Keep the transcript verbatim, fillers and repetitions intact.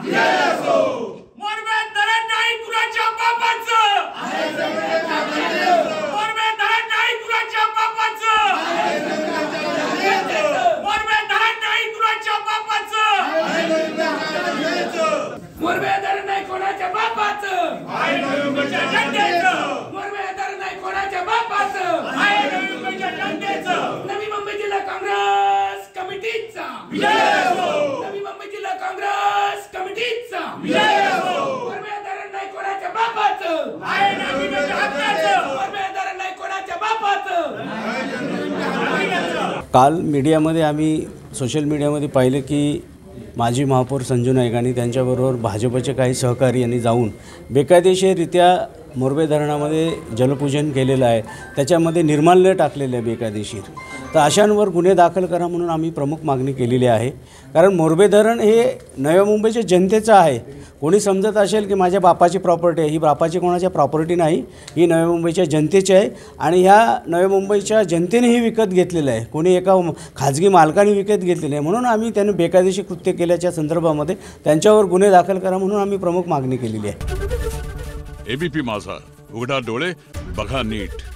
मोरबे धरण नाही कुणाच्या बापाचं, मोरबे धरण नाही कुणाच्या बापाचं, मोरबे धरण नाही कुणाच्या बापाचं, मोरबे धरण नाही कोणाच्या बापाचं, आहे नवी मुंबईच्या जनतेचं, मोरबे धरण नाही कोणाच्या बापाचं, आहे नवी मुंबईच्या जनतेचं. नवी मुंबई जिल्हा काँग्रेस कमिटीचा विजय हो, नवी मुंबई जिल्हा काँग्रेस कमिटीचा विजय हो. मोरबे धरण नाही कोणाच्या बापाचं, आहे नवी मुंबईच्या हक्काचं, मोरबे धरण नाही कोणाच्या बापाचं. काल मीडियामध्ये आम्ही सोशल मीडियामध्ये पाहिलं की माजी महापौर संजू नाईक आणि त्यांच्याबरोबर भाजपचे काही सहकारी यांनी जाऊन बेकायदेशीररित्या मोरबे धरणामध्ये जलपूजन केलेलं आहे, त्याच्यामध्ये निर्माल्य टाकलेलं आहे बेकायदेशीर. तर अशांवर गुन्हे दाखल करा म्हणून आम्ही प्रमुख मागणी केलेली आहे. कारण मोरबे धरण हे नव्या मुंबईच्या जनतेचं आहे. कोणी समजत असेल की माझ्या बापाची प्रॉपर्टी आहे, ही बापाची कोणाच्या प्रॉपर्टी नाही, ही नव्या मुंबईच्या जनतेची आहे आणि ह्या नव्या मुंबईच्या जनतेने ही विकत घेतलेलं आहे, कोणी एका खाजगी मालकाने विकत घेतलेलं आहे. म्हणून आम्ही त्यांनी बेकायदेशीर कृत्य केल्याच्या संदर्भामध्ये त्यांच्यावर गुन्हे दाखल करा म्हणून आम्ही प्रमुख मागणी केलेली आहे. एबीपी माझा, उघडा डोळे बघा नीट.